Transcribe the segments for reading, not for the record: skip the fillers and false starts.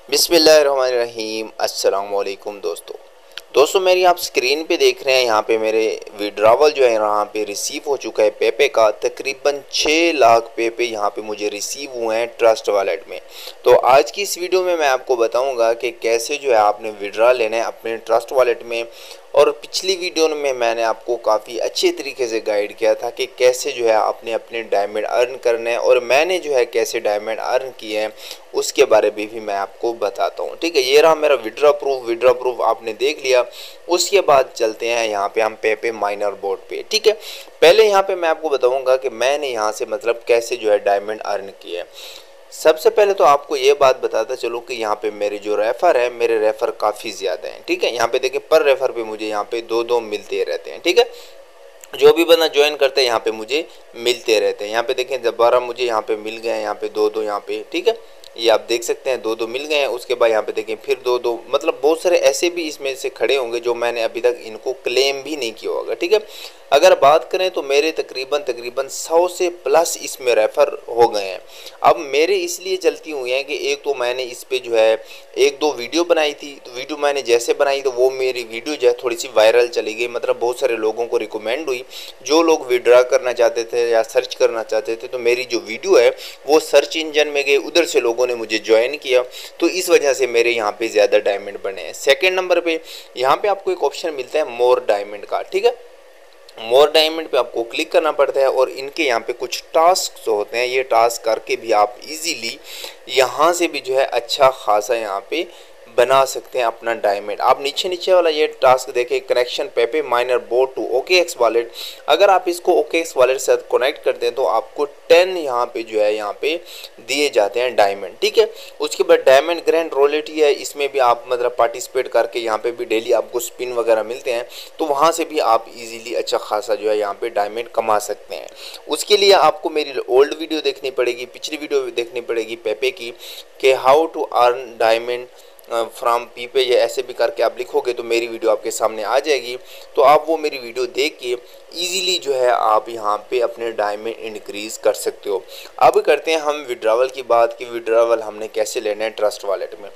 बिस्मिल्लाहिर्रहमानिर्रहीम। अस्सलाम वालेकुम दोस्तों मेरी आप स्क्रीन पे देख रहे हैं। यहाँ पे मेरे विड्रावल जो है यहाँ पे रिसीव हो चुका है पेपे का। तकरीबन 6 लाख पेपे यहाँ पे मुझे रिसीव हुए हैं ट्रस्ट वॉलेट में। तो आज की इस वीडियो में मैं आपको बताऊंगा कि कैसे जो है आपने विड्रा लेना है अपने ट्रस्ट वॉलेट में। और पिछली वीडियो में मैंने आपको काफ़ी अच्छे तरीके से गाइड किया था कि कैसे जो है आपने अपने डायमंड अर्न करने हैं, और मैंने जो है कैसे डायमंड अर्न किए हैं उसके बारे में भी मैं आपको बताता हूँ। ठीक है, ये रहा मेरा विड्रा प्रूफ आपने देख लिया। उसके बाद चलते हैं यहाँ पे हम पेपे माइनर बोर्ड पे। ठीक है, पहले यहाँ पे मैं आपको बताऊंगा कि मैंने यहाँ से मतलब कैसे जो है डायमंड अर्न किए हैं। सबसे पहले तो आपको ये बात बताता चलो कि यहाँ पे मेरे जो रेफर है, मेरे रेफर काफ़ी ज़्यादा हैं। ठीक है, यहाँ पे देखिए पर रेफर पे मुझे यहाँ पे दो मिलते रहते हैं। ठीक है, जो भी बंदा ज्वाइन करते हैं यहाँ पे मुझे मिलते रहते हैं। यहाँ पे देखें दोबारा मुझे यहाँ पे मिल गए हैं, यहाँ पे दो यहाँ पे। ठीक है, ये आप देख सकते हैं दो मिल गए हैं। उसके बाद यहाँ पे देखें फिर दो मतलब बहुत सारे ऐसे भी इसमें से खड़े होंगे जो मैंने अभी तक इनको क्लेम भी नहीं किया होगा। ठीक है, अगर बात करें तो मेरे तकरीबन 100 से प्लस इसमें रेफ़र हो गए हैं। अब मेरे इसलिए चलती हुई हैं कि एक तो मैंने इस पर जो है 1-2 वीडियो बनाई थी। तो वीडियो मैंने जैसे बनाई तो वो मेरी वीडियो जो है थोड़ी सी वायरल चली गई, मतलब बहुत सारे लोगों को रिकमेंड हुई। जो लोग विड्रा करना चाहते थे या सर्च करना चाहते थे तो मेरी जो वीडियो है वो सर्च इंजन में गई, उधर से लोगों ने मुझे ज्वाइन किया। तो इस वजह से मेरे यहाँ पे ज़्यादा डायमंड बने हैं। सेकेंड नंबर पे यहाँ पे आपको एक ऑप्शन मिलता है मोर डायमंड का। ठीक है, मोर डायमंड पे आपको क्लिक करना पड़ता है और इनके यहाँ पे कुछ टास्क जो होते हैं, ये टास्क करके भी आप इजीली यहाँ से भी जो है अच्छा खासा यहाँ पे बना सकते हैं अपना डायमंड। आप नीचे वाला ये टास्क देखें, connection Pepe miner board to OKX wallet. अगर आप इसको OKX वॉलेट से कनेक्ट करते हैं तो आपको 10 यहाँ पे जो है यहाँ पे दिए जाते हैं डायमंड। ठीक है, उसके बाद डायमंड ग्रैंड रोयल्टी है, इसमें भी आप मतलब पार्टिसिपेट करके यहाँ पे भी डेली आपको स्पिन वगैरह मिलते हैं। तो वहाँ से भी आप इजीली अच्छा खासा जो है यहाँ पे डायमंड कमा सकते हैं। उसके लिए आपको मेरी ओल्ड वीडियो देखनी पड़ेगी, पिछली वीडियो देखनी पड़ेगी पेपे की, कि how to earn diamond from Pepe, ये ऐसे भी करके आप लिखोगे तो मेरी वीडियो आपके सामने आ जाएगी। तो आप वो मेरी वीडियो देख के इजीली जो है आप यहाँ पे अपने डायमंड इंक्रीज कर सकते हो। अब करते हैं हम विड्रावल की बात कि विड्रावल हमने कैसे लेना है ट्रस्ट वॉलेट में।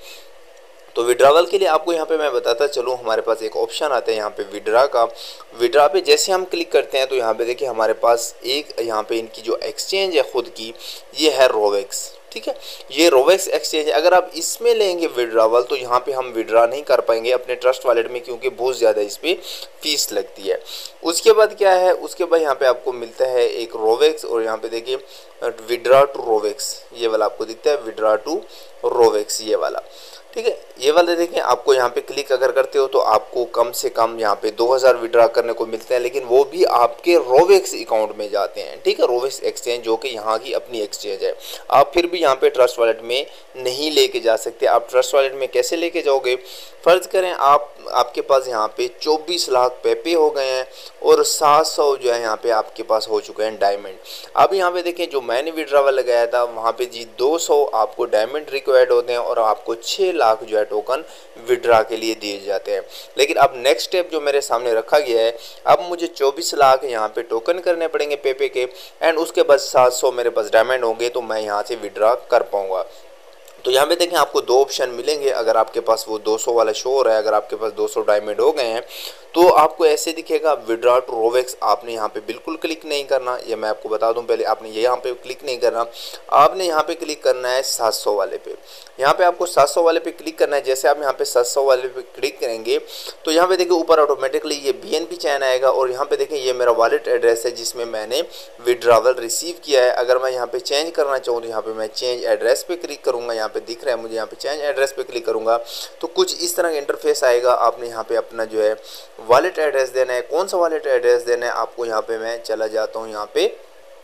तो विड्रावल के लिए आपको यहाँ पे मैं बताता चलूँ, हमारे पास एक ऑप्शन आता है यहाँ पे विड्रा का। विड्रा पे जैसे हम क्लिक करते हैं तो यहाँ पे देखिए हमारे पास एक यहाँ पे इनकी जो एक्सचेंज है खुद की, ये है रोवेक्स। ठीक है, ये रोवेक्स एक्सचेंज है। अगर आप इसमें लेंगे विड्रावल तो यहाँ पे हम विड्रा नहीं कर पाएंगे अपने ट्रस्ट वॉलेट में, क्योंकि बहुत ज़्यादा इस पर फीस लगती है। उसके बाद क्या है, उसके बाद यहाँ पे आपको मिलता है एक रोवेक्स, और यहाँ पे देखिए विड्रा टू रोवेक्स, ये वाला आपको दिखता है विड्रा टू रोवेक्स, ये वाला। ठीक है, ये वाले देखें आपको यहाँ पे क्लिक अगर करते हो तो आपको कम से कम यहाँ पे 2000 विड्रा करने को मिलते हैं, लेकिन वो भी आपके रोवेक्स अकाउंट में जाते हैं। ठीक है, रोवेक्स एक्सचेंज जो कि यहाँ की अपनी एक्सचेंज है, आप फिर भी यहाँ पे ट्रस्ट वॉलेट में नहीं लेके जा सकते। आप ट्रस्ट वॉलेट में कैसे लेके जाओगे, फ़र्ज़ करें आपके पास यहाँ पे 24 लाख पेपे हो गए हैं और 700 जो है यहाँ पे आपके पास हो चुके हैं डायमंड। अब यहाँ पे देखें जो मैंने विड्रावल लगाया था वहाँ पे जी 200 आपको डायमंड रिक्वायर्ड होते हैं और आपको 6 लाख जो है टोकन विड्रा के लिए दिए जाते हैं। लेकिन अब नेक्स्ट स्टेप जो मेरे सामने रखा गया है, अब मुझे 24 लाख यहाँ पे टोकन करने पड़ेंगे पेपे के, एंड उसके बाद 700 मेरे पास डायमंड होंगे तो मैं यहाँ से विड्रा कर पाऊँगा। तो यहाँ पे देखें आपको 2 ऑप्शन मिलेंगे। अगर आपके पास वो 200 वाला शो हो रहा है, अगर आपके पास 200 डायमंड हो गए हैं तो आपको ऐसे दिखेगा विड्रा टू रोवेक्स। आपने यहाँ पे बिल्कुल क्लिक नहीं करना, ये मैं आपको बता दूं पहले, आपने यहाँ पे क्लिक नहीं करना, आपने यहाँ पे क्लिक करना है 700 वाले पे। यहाँ पे आपको 700 वाले पे क्लिक करना है। जैसे आप यहाँ पे 700 वाले पे क्लिक करेंगे तो यहाँ पे देखिए ऊपर ऑटोमेटिकली ये BNB चैन आएगा, और यहाँ पे देखें ये मेरा वॉलेट एड्रेस है जिसमें मैंने विड्रावल रिसीव किया है। अगर मैं यहाँ पे चेंज करना चाहूँ तो यहाँ पे मैं चेंज एड्रेस पे क्लिक करूँगा, यहाँ पे दिख रहा है मुझे, यहाँ पे चेंज एड्रेस पे क्लिक करूँगा तो कुछ इस तरह का इंटरफेस आएगा। आपने यहाँ पे अपना जो है वॉलेट एड्रेस देना है। कौन सा वॉलेट एड्रेस देना है आपको, यहाँ पे मैं चला जाता हूँ यहाँ पे।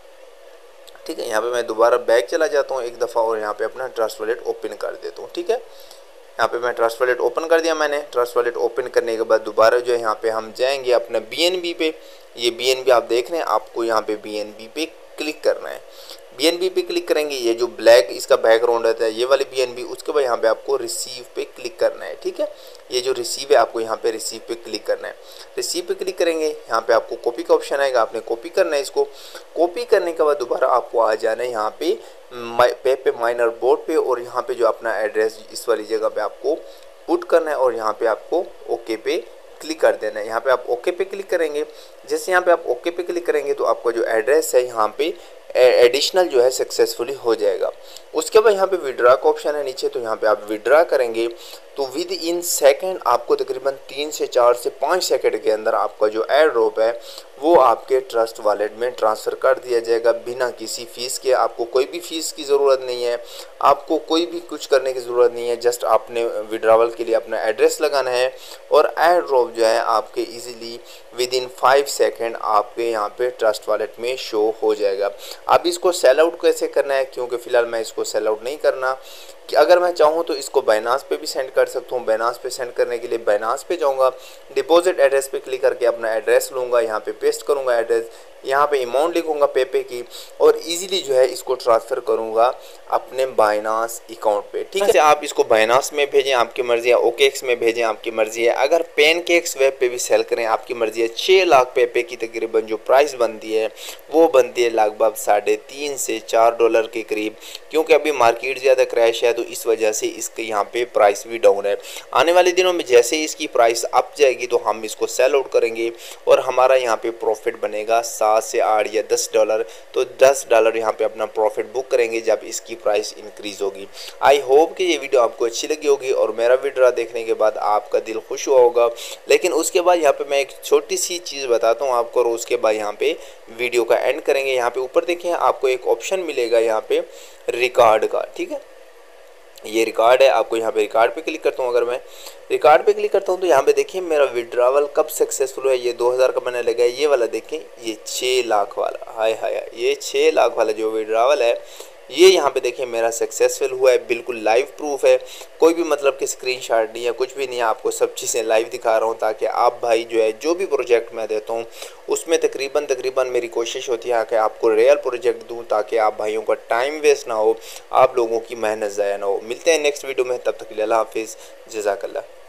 ठीक है, यहाँ पे मैं दोबारा बैक चला जाता हूँ एक दफ़ा और यहाँ पे अपना ट्रस्ट वॉलेट ओपन कर देता हूँ। ठीक है, यहाँ पे मैं ट्रस्ट वॉलेट ओपन कर दिया मैंने। ट्रस्ट वॉलेट ओपन करने के बाद दोबारा जो है यहाँ पे हम जाएंगे अपना BNB पे। ये BNB आप देख रहे हैं, आपको यहाँ पे BNB पे क्लिक करना है। BNB पे क्लिक करेंगे, ये जो ब्लैक इसका बैकग्राउंड रहता है ये वाली BNB, उसके बाद यहाँ पे आपको रिसीव पे क्लिक करना है। ठीक है, ये जो रिसीव है आपको यहाँ पे रिसीव पे क्लिक करना है। रिसीव पे क्लिक करेंगे, यहाँ पे आपको कॉपी का ऑप्शन आएगा, आपने कॉपी करना है। इसको कॉपी करने के बाद दोबारा आपको आ जाना है यहाँ पे पेपे माइनर बोर्ड पे, और यहाँ पे जो अपना एड्रेस इस वाली जगह पे आपको पुट करना है, और यहाँ पे आपको ओके पे क्लिक कर देना है। यहाँ पे आप ओके पे क्लिक करेंगे, जैसे यहाँ पे आप ओके पे क्लिक करेंगे तो आपका जो एड्रेस है यहाँ पे एडिशनल जो है सक्सेसफुली हो जाएगा। उसके बाद यहाँ पे विड्रा का ऑप्शन है नीचे, तो यहाँ पे आप विड्रा करेंगे तो विद इन सेकंड आपको तकरीबन 3 से 4 से 5 सेकंड के अंदर आपका जो एयर ड्रॉप है वो आपके ट्रस्ट वॉलेट में ट्रांसफ़र कर दिया जाएगा बिना किसी फ़ीस के। आपको कोई भी फ़ीस की ज़रूरत नहीं है, आपको कोई भी कुछ करने की ज़रूरत नहीं है, जस्ट आपने विड्रावल के लिए अपना एड्रेस लगाना है और एयर ड्रॉप जो है आपके ईजिली विद इन 5 सेकेंड आपके यहाँ पे ट्रस्ट वॉलेट में शो हो जाएगा। अब इसको सेल आउट कैसे करना है, क्योंकि फ़िलहाल मैं इसको सेल आउट नहीं करना, कि अगर मैं चाहूँ तो इसको बाइनांस पे भी सेंड कर सकता हूँ। बाइनांस पे सेंड करने के लिए बाइनांस पे जाऊँगा, डिपॉजिट एड्रेस पे क्लिक करके अपना एड्रेस लूँगा, यहाँ पे पेस्ट करूँगा एड्रेस, यहाँ पे अमाउंट लिखूँगा पेपे की, और इजीली जो है इसको ट्रांसफ़र करूँगा अपने बाइनांस अकाउंट पे। ठीक है, आप इसको बाइनांस में भेजें आपकी मर्ज़ी है, OKX में भेजें आपकी मर्ज़ी है, अगर पैनकेक्स वेब पे भी सेल करें आपकी मर्ज़ी है। 6 लाख पेपे की तकरीबन जो प्राइस बनती है वो बनती है लगभग $3.5 से $4 के करीब, क्योंकि अभी मार्केट ज़्यादा क्रैश है तो इस वजह से इसके यहाँ पे प्राइस भी डाउन है। आने वाले दिनों में जैसे ही इसकी प्राइस अप जाएगी तो हम इसको सेल आउट करेंगे और हमारा यहाँ पे प्रॉफिट बनेगा 7 से 8 या $10। तो $10 यहाँ पे अपना प्रॉफिट बुक करेंगे जब इसकी प्राइस इंक्रीज़ होगी। आई होप कि ये वीडियो आपको अच्छी लगी होगी और मेरा वीडियो देखने के बाद आपका दिल खुश हुआ होगा। लेकिन उसके बाद यहाँ पे मैं एक छोटी सी चीज़ बताता हूँ आपको, और उसके बाद यहाँ पे वीडियो का एंड करेंगे। यहाँ पे ऊपर देखिए आपको एक ऑप्शन मिलेगा यहाँ पे रिकॉर्ड का। ठीक है, ये रिकॉर्ड है, आपको यहाँ पे रिकॉर्ड पे क्लिक करता हूँ। अगर मैं रिकॉर्ड पे क्लिक करता हूँ तो यहाँ पे देखिए मेरा विड्रावल कब सक्सेसफुल है। ये 2000 का मैंने लगाया, ये वाला देखें, ये 6 लाख वाला, हाय हाय, ये 6 लाख वाला जो विड्रावल है ये यहाँ पे देखिए मेरा सक्सेसफुल हुआ है। बिल्कुल लाइव प्रूफ है, कोई भी मतलब कि स्क्रीनशॉट नहीं है, कुछ भी नहीं है, आपको सब चीज़ें लाइव दिखा रहा हूँ ताकि आप भाई जो है जो भी प्रोजेक्ट मैं देता हूँ उसमें तकरीबन मेरी कोशिश होती है कि आपको रियल प्रोजेक्ट दूँ ताकि आप भाइयों का टाइम वेस्ट ना हो, आप लोगों की मेहनत ज़ाया ना हो। मिलते हैं नेक्स्ट वीडियो में, तब तक के लिए अल्लाह हाफिज़, जज़ाकल्लाह।